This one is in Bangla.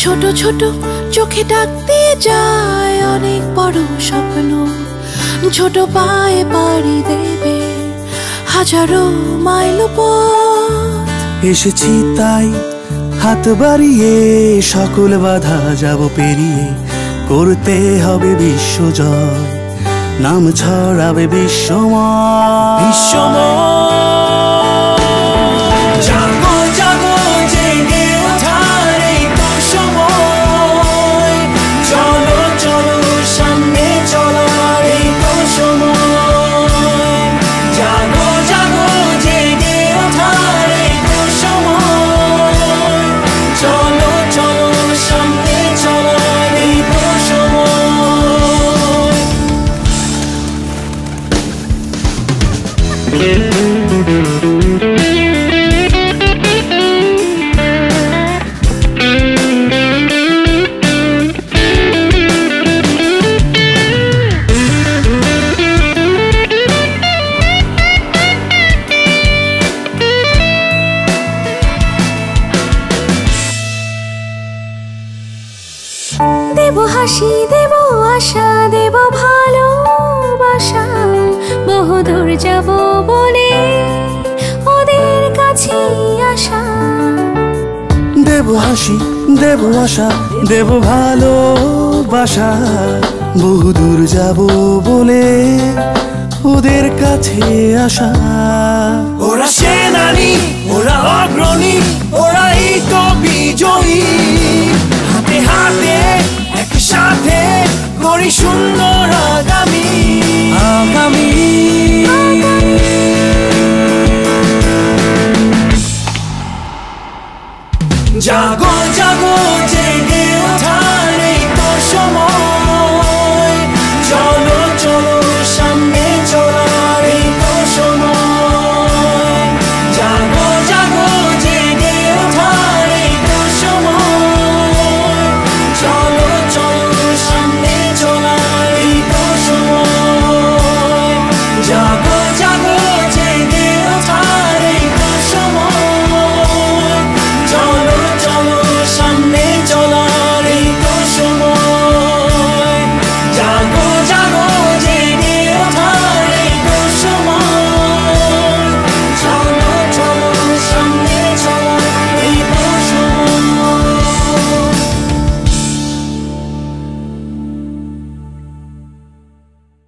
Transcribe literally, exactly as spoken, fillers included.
ছোট ছোট চোখে ডাক দিয়ে যায় অনেক বড় স্বপ্ন, ছোট পায়ে পাড়ি দেবে হাজারো মাইল পথ। এসেছি তাই হাত বাড়িয়ে সকল বাধা যাব পেরিয়ে, করতে হবে বিশ্বজয়, নাম ছড়াবে বিশ্বময় বিশ্বময়। জাগো জাগো জেগে ওঠার এই তো সময়, চলো চলো সামনে চলো আর এই তো সময়। জাগো জাগো জেগে ওঠার এই তো সময়, চলো চলো সামনে চলো আর এই তো সময়। দেব হাসি দেব আশা দেব ভালোবাসা, বহুদূর যাব বলে ওদের কাছে আসা। দেব হাসি দেব আশা দেব ভালোবাসা, বহুদূর যাব বলে ওদের কাছে আসা। ওরা সেনানি ওরা অগ্রণী ওরাই তো বিজয়ী, হাতে হাতে একসাথে গড়ি সুন্দর আগামী আগামী। জাগো